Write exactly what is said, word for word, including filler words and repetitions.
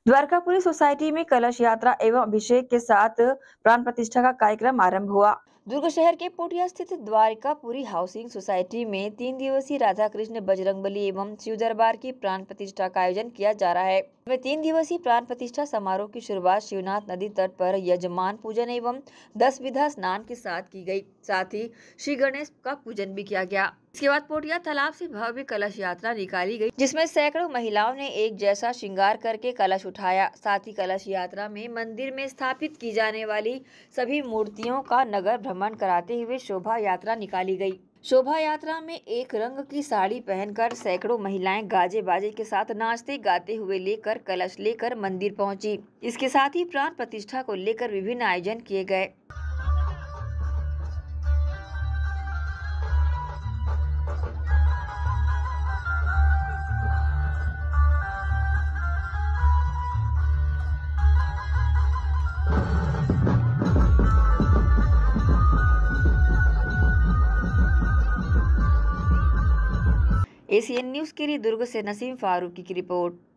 Dwarkapuri society में कलश यात्रा एवं अभिषेक के साथ प्राण प्रतिष्ठा का कार्यक्रम आरंभ हुआ। दुर्ग शहर के पोटिया स्थित द्वारकापुरी हाउसिंग सोसाइटी में तीन दिवसीय राधा कृष्ण बजरंगबली एवं शिव दरबार की प्राण प्रतिष्ठा का आयोजन किया जा रहा है। में तीन दिवसीय प्राण प्रतिष्ठा समारोह की शुरुआत शिवनाथ नदी तट पर यजमान पूजन एवं दस विधा स्नान के साथ की गई। साथ ही श्री गणेश का पूजन भी किया गया। इसके बाद पोटिया तालाब से भव्य कलश यात्रा निकाली गई, जिसमें सैकड़ों महिलाओं ने एक जैसा श्रृंगार करके कलश उठाया। साथ ही कलश यात्रा में मंदिर में स्थापित की जाने वाली सभी मूर्तियों का नगर भ्रमण कराते हुए शोभा यात्रा निकाली गई। शोभा यात्रा में एक रंग की साड़ी पहनकर सैकड़ों महिलाएं गाजे बाजे के साथ नाचते गाते हुए लेकर कलश लेकर मंदिर पहुंची। इसके साथ ही प्राण प्रतिष्ठा को लेकर विभिन्न आयोजन किए गए। एसीएन न्यूज के लिए दुर्ग से नसीम फारूकी की रिपोर्ट।